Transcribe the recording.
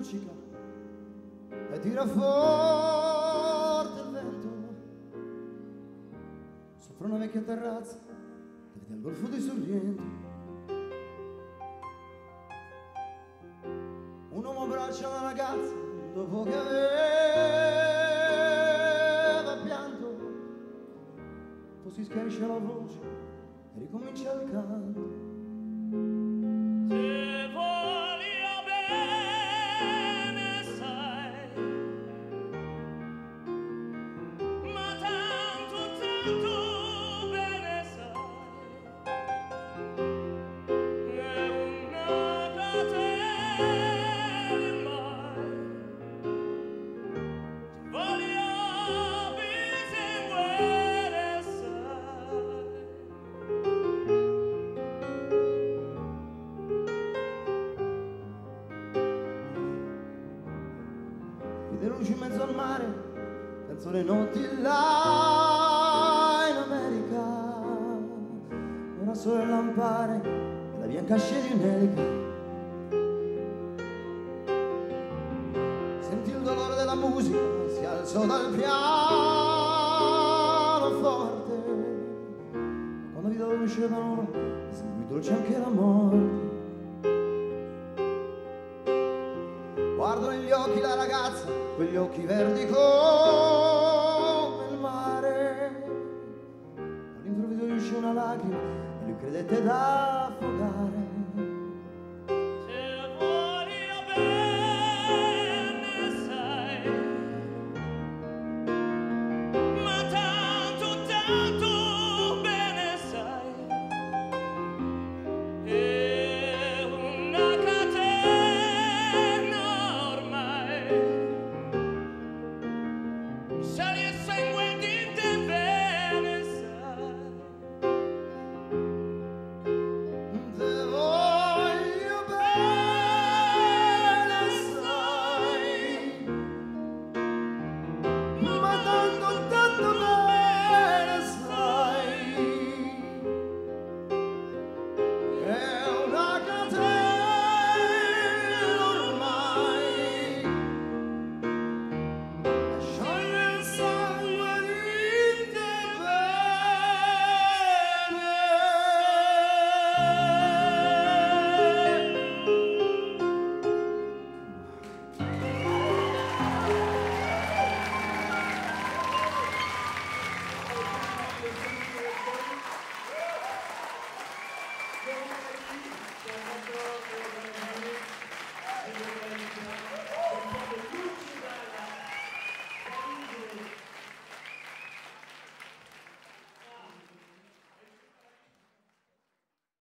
luccica e tira forte il vento sopra una vecchia terrazza che vede al golfo di Sorrento. Un uomo abbraccia una ragazza dopo che aveva pianto, poi si schiarisce la voce e ricomincia il canto. Se voglio bene sai, ma tanto bene sai, è una catena mai. Se voglio bisinguere sai. Le luci in mezzo al mare, penso le notti là in America, ora solo il lampare e la bianca scia di un'elica. Sentì il dolore della musica, si alzò dal pianoforte, quando vide la luce della nuova, sentì dolce anche la morte. Guardo negli occhi la ragazza, quegli occhi verdi come il mare. All'improvviso gli uscì una lacrima e lui credette d'affogare.